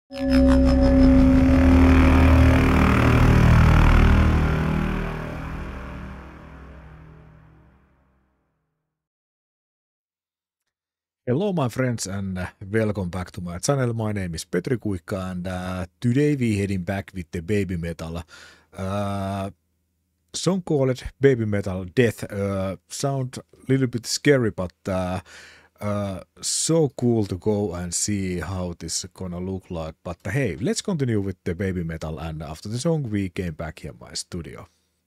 Hello, my friends, and welcome back to my channel. My name is Petri Kuikka, and today we heading back with the Baby Metal song called Baby Metal Death. Sound a little bit scary, but so cool to go and see how this is gonna look like. But hey, let's continue with the Baby Metal, and after the song we came back here in my studio.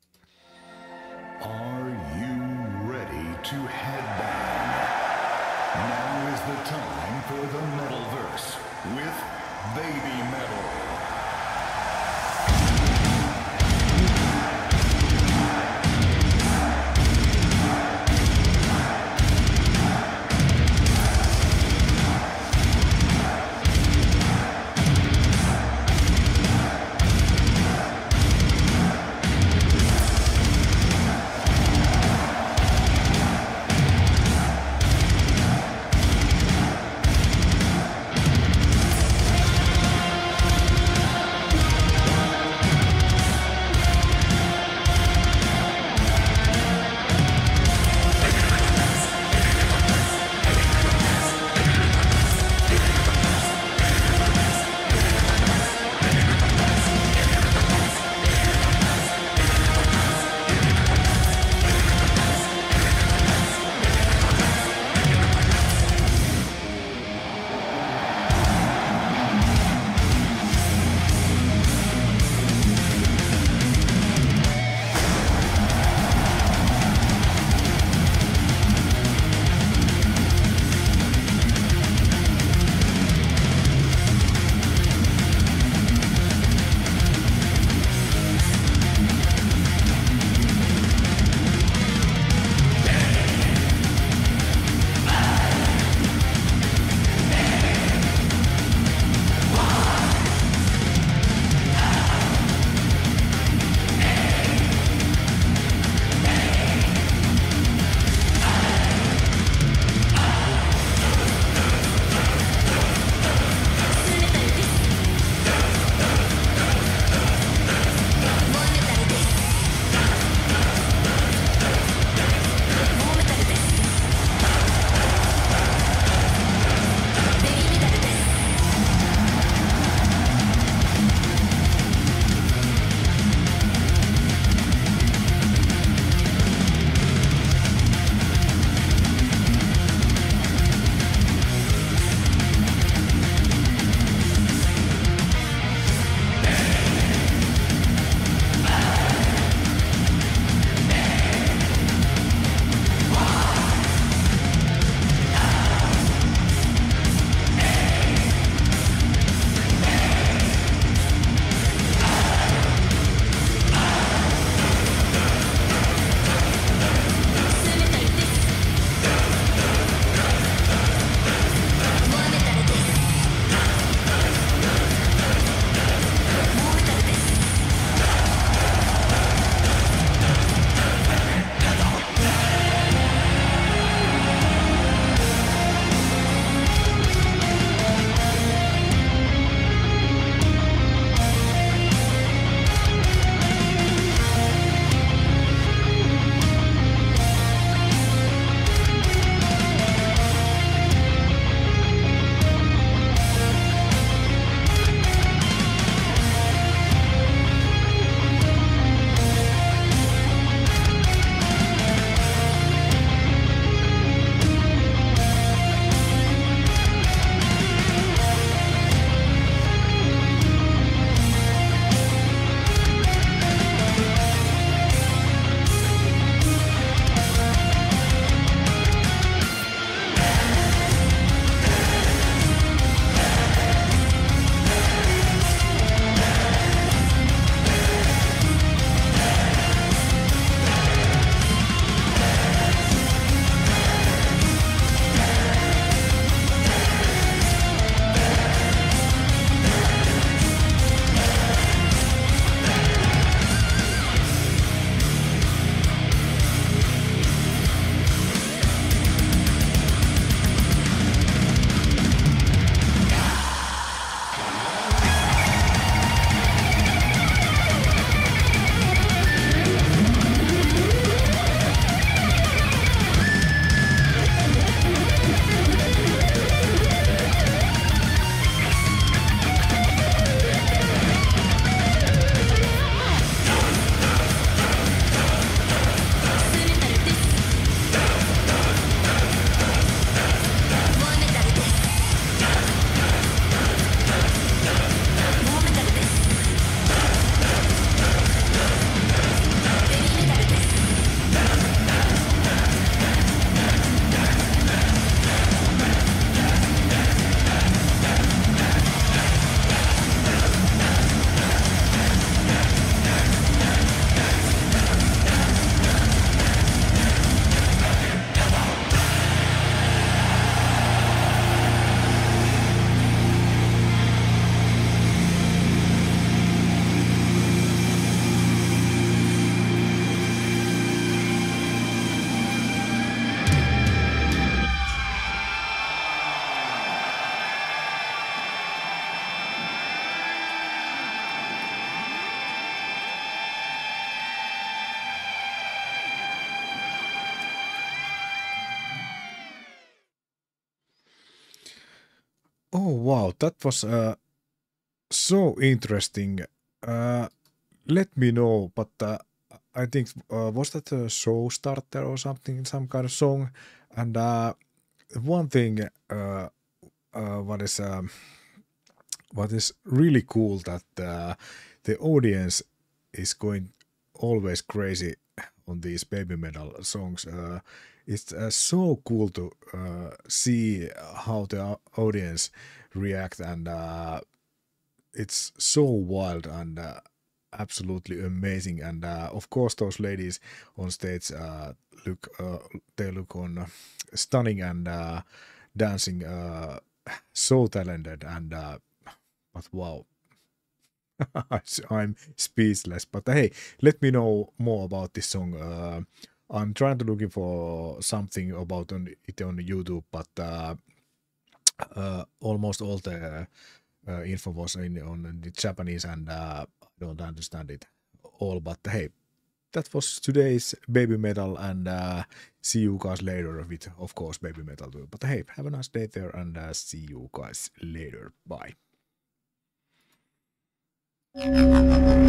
Are you ready to head down? Now is the time for the Metalverse with Baby Metal. Oh wow, that was so interesting. Let me know, but I think was that a show starter or something, some kind of song? And one thing, what is really cool that the audience is going always crazy on these baby metal songs. It's so cool to see how the audience react, and it's so wild and absolutely amazing. And of course, those ladies on stage look they look on stunning and dancing so talented and but wow. I'm speechless. But hey, let me know more about this song. I'm trying to looking for something about it on YouTube, but almost all the info was on the Japanese, and I don't understand it all. But hey, that was today's Baby Metal, and see you guys later with, of course, Baby Metal too. But hey, have a nice day there, and see you guys later. Bye.